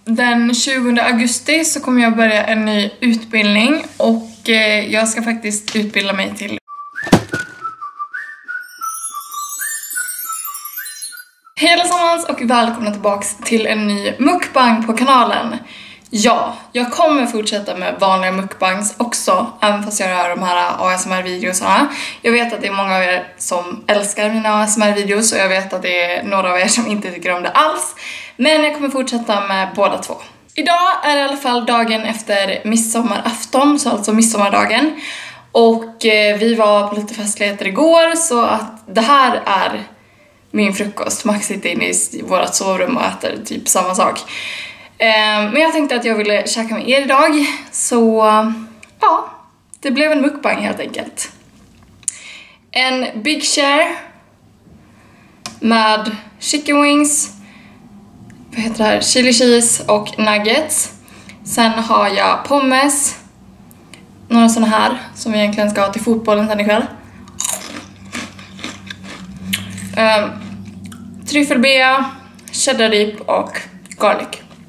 Den 20 augusti så kommer jag börja en ny utbildning och jag ska faktiskt utbilda mig till... Hej allesammans och välkomna tillbaks till en ny mukbang på kanalen. Ja, jag kommer fortsätta med vanliga mukbangs också, även fast jag gör de här ASMR-videosarna. Jag vet att det är många av er som älskar mina ASMR-videos och jag vet att det är några av er som inte tycker om det alls. Men jag kommer fortsätta med båda två. Idag är det i alla fall dagen efter midsommarafton, så alltså midsommardagen. Och vi var på lite festligheter igår, så att det här är min frukost. Max sitter inne i vårt sovrum och äter typ samma sak. Men jag tänkte att jag ville käka med er idag. Så ja, det blev en mukbang helt enkelt. En big share med chicken wings, vad heter det här? Chili cheese och nuggets. Sen har jag pommes, några såna här som vi egentligen ska ha till fotbollen sen ikväll. Tryffelbea, cheddar dip och garlic.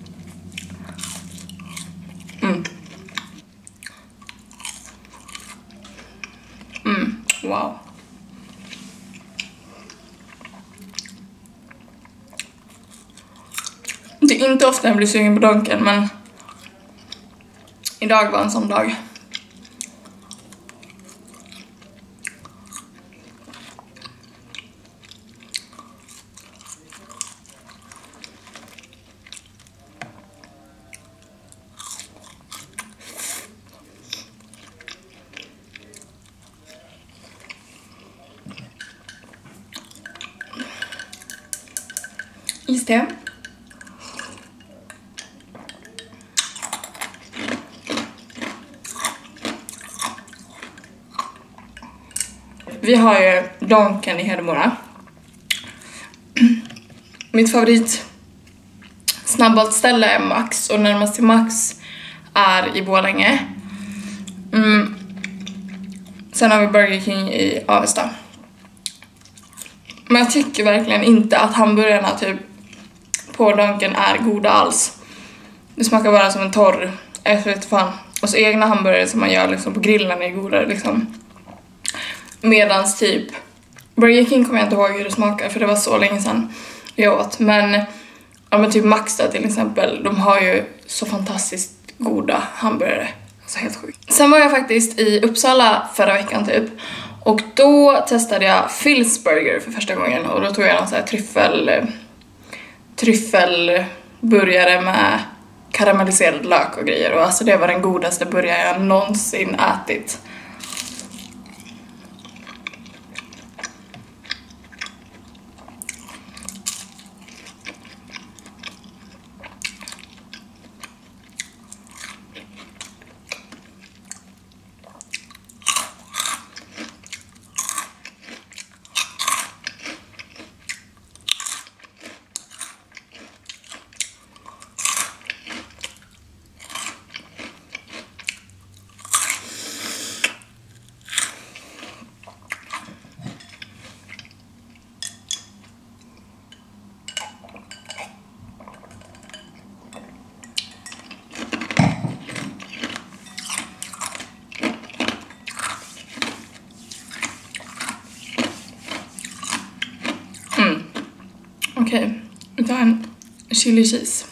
Wow. Det är inte ofta jag blir sugen på donken, men idag var en sån dag. Iste. Vi har ju Donken i Hedemora. Mitt favorit snabbmatsställe är Max och närmast till Max är i Borlänge. Sen har vi Burger King i Avesta. Men jag tycker verkligen inte att hamburgarna typ på Donken är goda alls. Det smakar bara som en torr, jag vet fan. Och så egna hamburgare som man gör liksom på grillen är godare liksom. Medans typ Burger King kommer jag inte ihåg hur det smakar, för det var så länge sedan jag åt. Men, ja, men typ Max då, till exempel, de har ju så fantastiskt goda hamburgare. Alltså helt sjukt. Sen var jag faktiskt i Uppsala förra veckan typ. Och då testade jag Phil's Burger för första gången. Och då tog jag någon sån här tryffelburgare med karamelliserad lök och grejer. Och alltså det var den godaste burgare jag någonsin ätit. Okej, vi tar en chili cheese.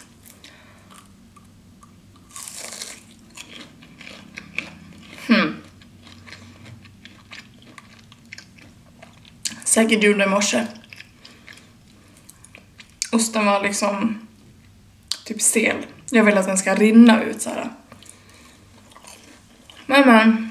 Säkert gjorde i morse. Osten var liksom typ stel. Jag vill att den ska rinna ut så här. Men.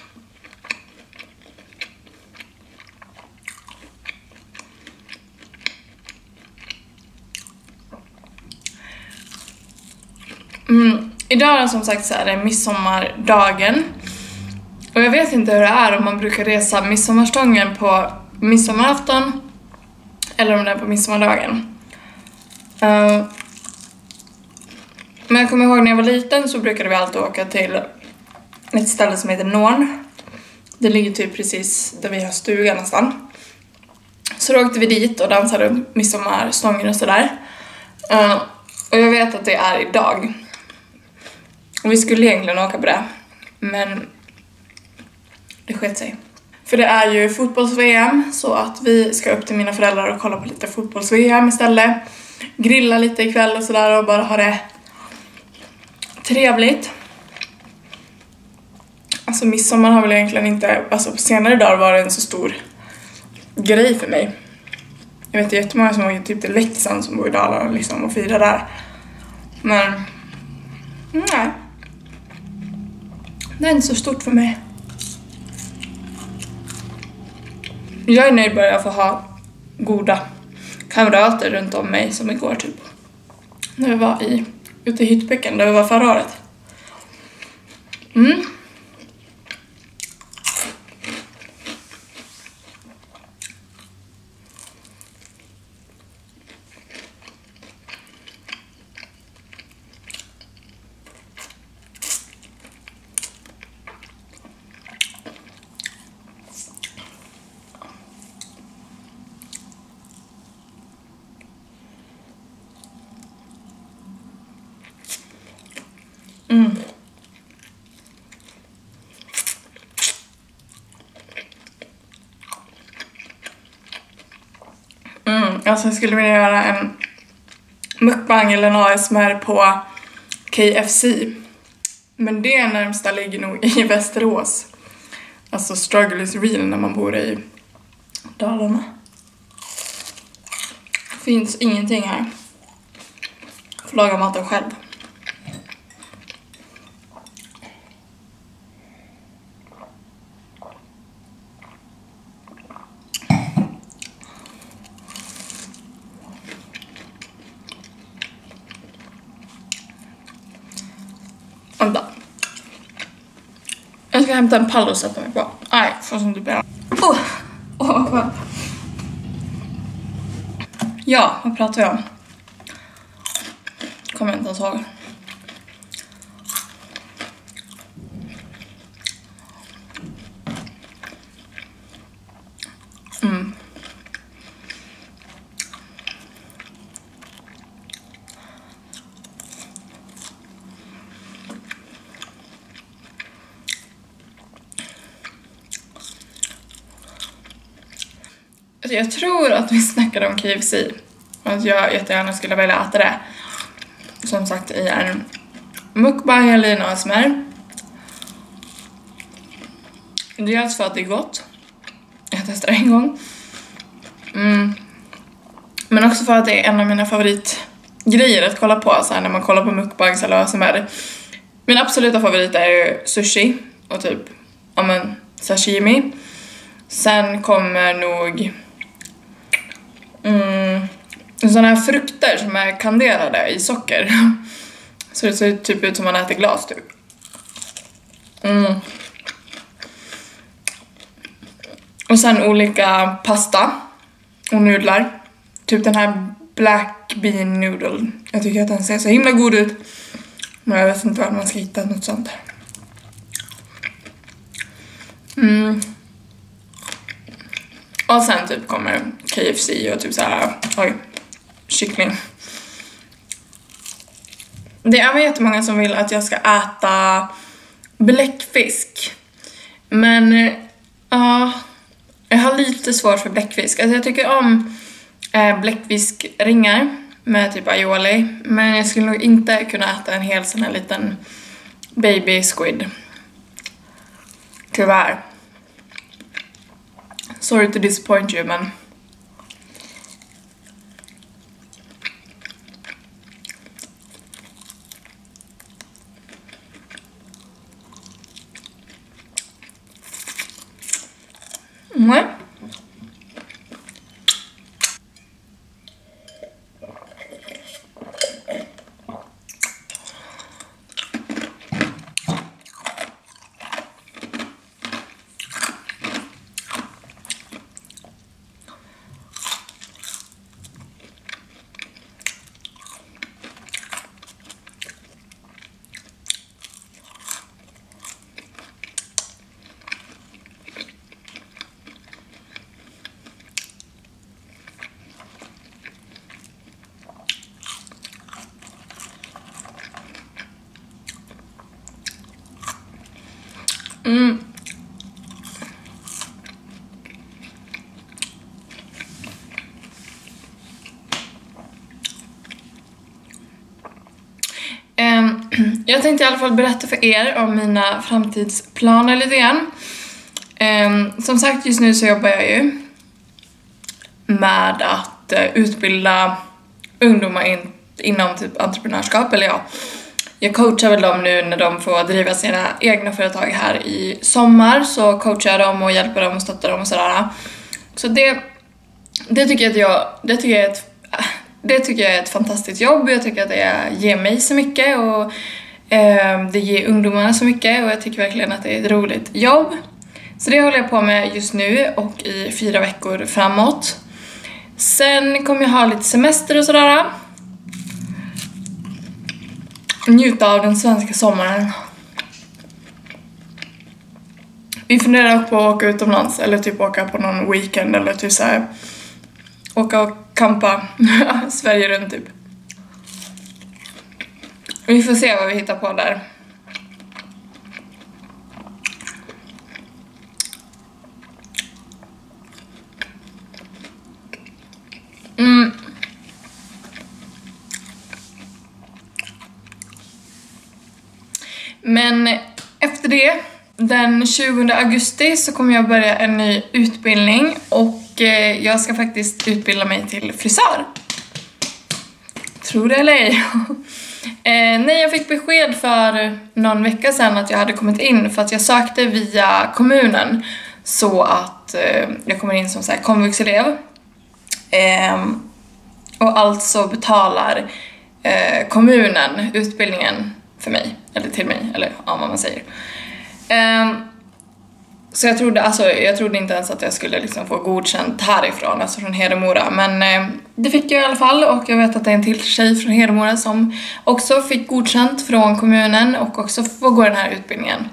Idag som sagt så är det midsommardagen. Och jag vet inte hur det är om man brukar resa midsommarstången på midsommarafton eller om det är på midsommardagen. Men jag kommer ihåg när jag var liten så brukade vi alltid åka till ett ställe som heter Norn. Det ligger typ precis där vi har stugan nästan. Så då åkte vi dit och dansade runt midsommarstången och sådär. Och jag vet att det är idag. Och vi skulle egentligen åka på det. Men det sket sig. För det är ju fotbolls-VM. Så att vi ska upp till mina föräldrar och kolla på lite fotbolls-VM istället. Grilla lite ikväll och sådär. Och bara ha det trevligt. Alltså midsommar har väl egentligen inte... Alltså på senare dagar var det en så stor grej för mig. Jag vet jättemånga som åker typ till Leksand som bor i Dalarna liksom och firar där. Men nej. Det är inte så stort för mig. Jag är nöjd bara jag får ha goda kamrater runt om mig som igår typ. När vi var ute i Hyttbäcken där vi var förra året. Alltså jag skulle vilja göra en mukbang eller en ASMR på KFC. Men det närmsta ligger nog i Västerås. Alltså struggle is real när man bor i Dalarna. Finns ingenting här. Får laga maten själv. Vänta. Jag ska hämta en pall och sätta mig på. Nej, får som du ber. Vad skönt. Ja, vad pratar jag om? Kommer inte ens ihåg. Jag tror att vi snackade om KFC. Och att jag jättegärna skulle vilja äta det. Som sagt i en mukbang eller en ASMR. Dels för att det är gott. Jag testade en gång. Men också för att det är en av mina favoritgrejer att kolla på. Så här, när man kollar på mukbangs eller ASMR. Min absoluta favorit är ju sushi. Och typ, sashimi. Sen kommer nog såna här frukter som är kanderade i socker. Så det ser typ ut som man äter glas typ. Och sen olika pasta och nudlar. Typ den här black bean noodle. Jag tycker att den ser så himla god ut. Men jag vet inte var man ska hitta något sånt. Och sen typ kommer KFC och typ såhär, kyckling. Det är jättemånga som vill att jag ska äta bläckfisk. Men jag har lite svårt för bläckfisk. Alltså jag tycker om bläckfiskringar med typ aioli. Men jag skulle nog inte kunna äta en hel sån här liten baby squid. Tyvärr. Sorry to disappoint you, men... Nej. Jag tänkte i alla fall berätta för er om mina framtidsplaner lite grann. Som sagt, just nu så jobbar jag ju med att utbilda ungdomar inom typ entreprenörskap, eller jag coachar väl dem nu när de får driva sina egna företag här i sommar, så coachar jag dem och hjälper dem och stöttar dem och sådär. Så det tycker jag är ett fantastiskt jobb. Jag tycker att det ger mig så mycket och det ger ungdomarna så mycket, och jag tycker verkligen att det är ett roligt jobb. Så det håller jag på med just nu och i 4 veckor framåt. Sen kommer jag ha lite semester och sådär. Njuta av den svenska sommaren. Vi funderar på att åka utomlands, eller typ åka på någon weekend, eller typ såhär åka och campa Sverige runt typ. Vi får se vad vi hittar på där. Men efter det, den 20 augusti, så kommer jag börja en ny utbildning, och jag ska faktiskt utbilda mig till frisör. Tror det eller ej. Nej, jag fick besked för någon vecka sedan att jag hade kommit in, för att jag sökte via kommunen, så att jag kommer in som så här komvuxelev. Och alltså betalar kommunen utbildningen för mig, eller till mig, eller vad man säger. Så jag trodde inte ens att jag skulle liksom få godkänt härifrån, alltså från Hedemora. Men det fick jag i alla fall, och jag vet att det är en till tjej från Hedemora som också fick godkänt från kommunen och också får gå den här utbildningen.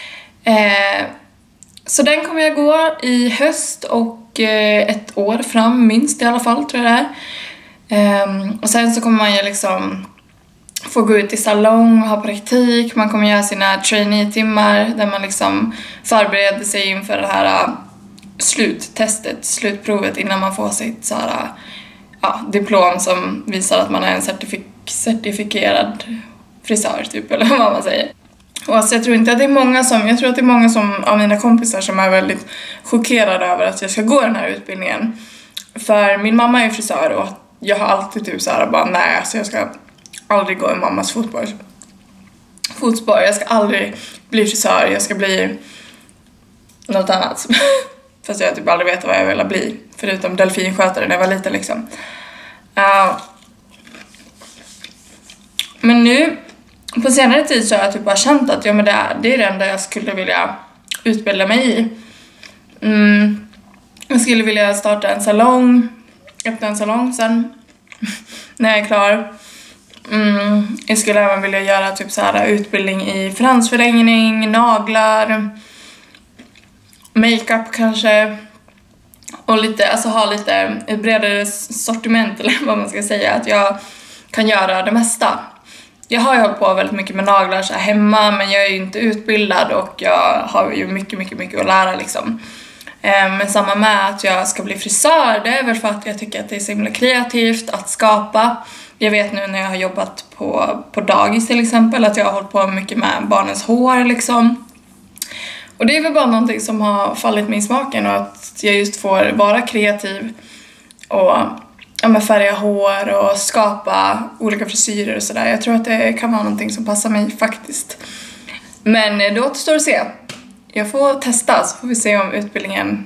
Så den kommer jag gå i höst och 1 år fram minst i alla fall, tror jag det är. Och sen så kommer man ju liksom få gå ut i salong och ha praktik. Man kommer göra sina trainee-timmar där man liksom förbereder sig inför det här slutprovet innan man får sitt så här, diplom som visar att man är en certifierad frisör typ, eller vad man säger. Och alltså jag tror att det är många som av mina kompisar som är väldigt chockerade över att jag ska gå den här utbildningen. För min mamma är frisör, och jag har alltid typ så här bara, nej, alltså jag ska aldrig gå i mammas fotspår. Jag ska aldrig bli frisör, jag ska bli något annat. Fast jag typ aldrig vet vad jag vill bli, förutom delfinskötare när jag var liten liksom. Men nu på senare tid så har jag typ bara känt att det är det enda jag skulle vilja utbilda mig i. Jag skulle vilja starta en salong, öppna en salong sen när jag är klar. Jag skulle även vilja göra typ så här utbildning i fransförlängning, naglar, makeup kanske, och lite, alltså ha lite ett bredare sortiment, eller vad man ska säga, att jag kan göra det mesta. Jag har ju hållit på väldigt mycket med naglar så här hemma, men jag är ju inte utbildad och jag har ju mycket att lära liksom. Men samma med att jag ska bli frisör, det är väl för att jag tycker att det är så himla kreativt att skapa. Jag vet nu när jag har jobbat på dagis till exempel att jag har hållit på mycket med barnens hår liksom. Och det är väl bara någonting som har fallit mig i smaken, och att jag just får vara kreativ och färga hår och skapa olika frisyrer och sådär. Jag tror att det kan vara någonting som passar mig faktiskt. Men det återstår att se. Jag får testa, så får vi se om utbildningen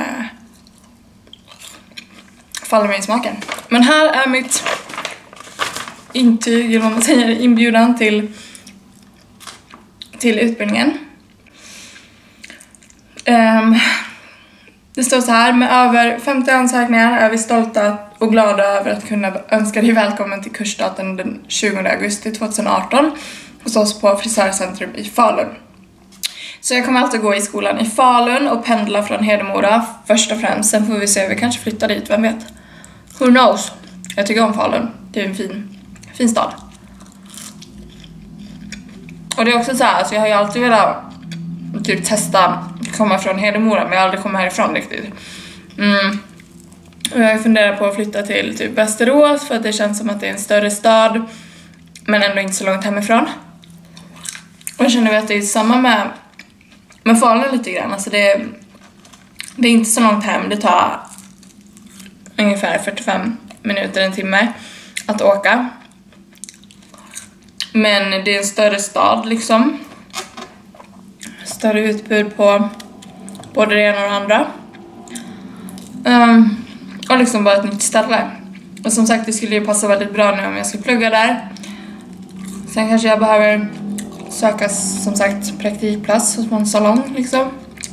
faller mig i smaken. Men här är mitt intyg, eller vad man säger, inbjudan till utbildningen. Det står så här: med över 50 ansökningar är vi stolta och glada över att kunna önska dig välkommen till kursstarten den 20 augusti 2018 hos oss på Frisörcentrum i Falun. Så jag kommer alltid gå i skolan i Falun och pendla från Hedemora först och främst. Sen får vi se, vi kanske flyttar dit, vem vet? Who knows? Jag tycker om Falun, det är en fin stad. Och det är också så här, alltså jag har ju alltid velat typ testa komma från Hedemora, men jag har aldrig kommit härifrån riktigt. Och jag funderar på att flytta till typ Västerås för att det känns som att det är en större stad men ändå inte så långt hemifrån. Och jag känner att det är samma med Falun lite grann. Alltså det är inte så långt hem, det tar ungefär 45 minuter, en timme att åka. Men det är en större stad liksom. Större utbud på både det ena och det andra. Och liksom bara ett nytt ställe. Och som sagt, det skulle ju passa väldigt bra nu om jag ska plugga där. Sen kanske jag behöver söka, som sagt, praktikplats hos en salong liksom.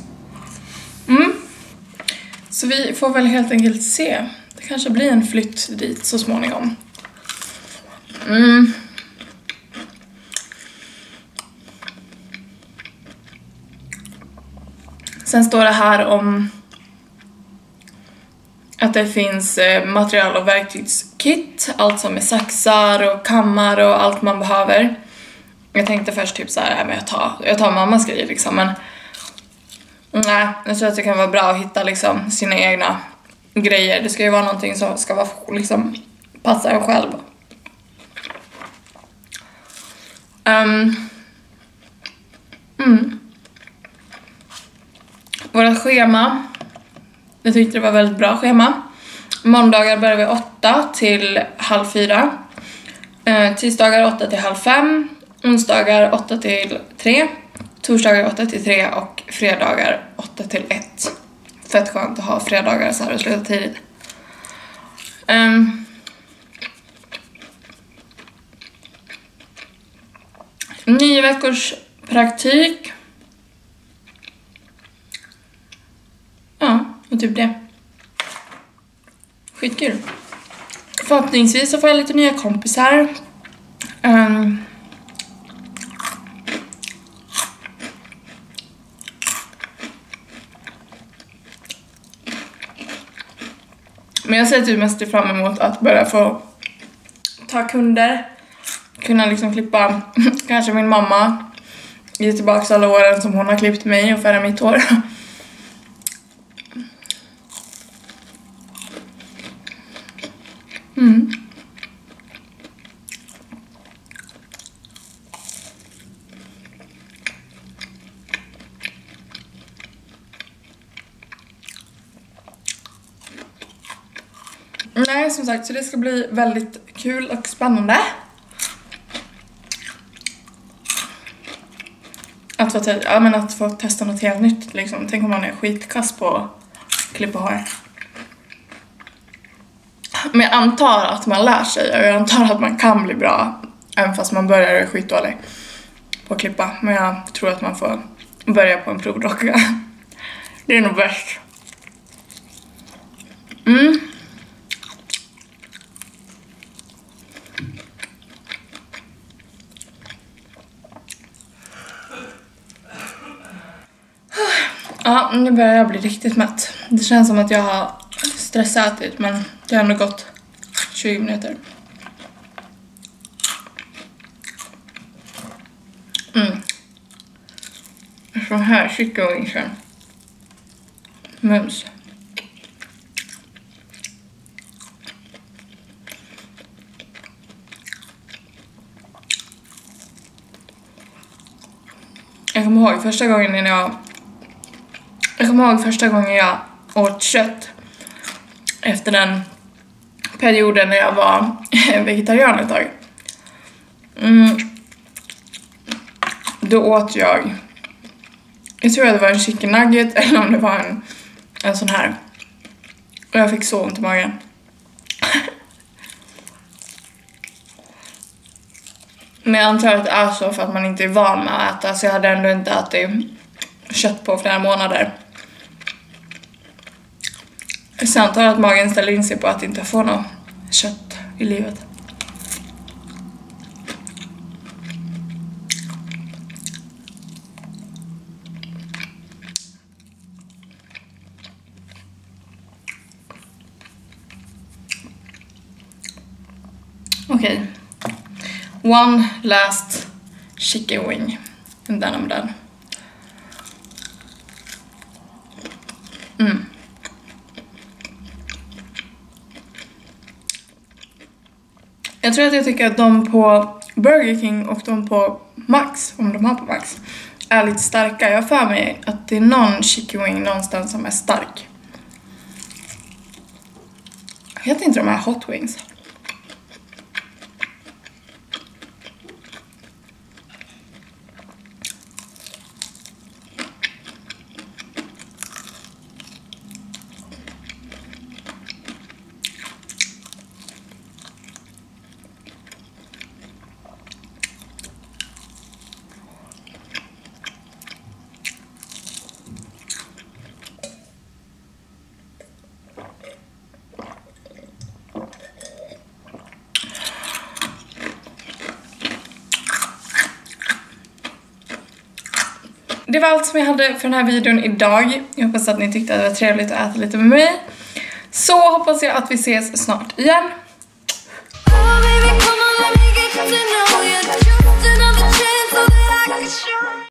Så vi får väl helt enkelt se. Det kanske blir en flytt dit så småningom. Sen står det här om att det finns material- och verktygskit. Allt som är saxar och kammar och allt man behöver. Jag tänkte först typ så här, men jag tar mammas grejer liksom, men nej, jag tror att det kan vara bra att hitta liksom sina egna grejer. Det ska ju vara någonting som ska vara liksom passa en själv. Våra schema, jag tyckte det var väldigt bra schema. Måndagar börjar vi 8 till halv 4. Tisdagar 8 till halv 5. Onsdagar 8 till 3. Torsdagar 8 till 3 och fredagar 8 till 1. Fett skönt att ha fredagar så här och sluta tidigt. 9 veckors praktik. Ja, och typ det. Skitkul. Förhoppningsvis så får jag lite nya kompisar. Men jag ser typ mest fram emot att börja få ta kunder. Kunna liksom klippa kanske min mamma. Ge tillbaka alla åren som hon har klippt mig och färga mitt hår. Nej, som sagt, så det ska bli väldigt kul och spännande. Att få testa något helt nytt liksom. Tänk om man är skitkass på att klippa hår. Men jag antar att man lär sig och jag antar att man kan bli bra även fast man börjar skitdålig på att klippa. Men jag tror att man får börja på en provdocka. Det är nog bäst. Ja, nu börjar jag bli riktigt mätt. Det känns som att jag har stressatit, men det har ändå gått 20 minuter. Så här chicken wingsen. Mums. Jag kommer ihåg första gången jag åt kött efter den perioden när jag var vegetarian ett tag. Då åt jag tror att det var en chicken nugget eller om det var en sån här. Och jag fick så ont i magen. Men jag antar att det är så för att man inte är van med att äta. Så jag hade ändå inte ätit kött på flera månader. Så jag antar att magen ställer in sig på att inte få något kött i livet. Okej. One last chicken wing. And then I'm done. Jag tror att jag tycker att de på Burger King och de på Max, om de har på Max, är lite starka. Jag har för mig att det är någon chicken wing någonstans som är stark. Jag heter inte de här hot wings. Det var allt som jag hade för den här videon idag. Jag hoppas att ni tyckte att det var trevligt att äta lite med mig. Så hoppas jag att vi ses snart igen.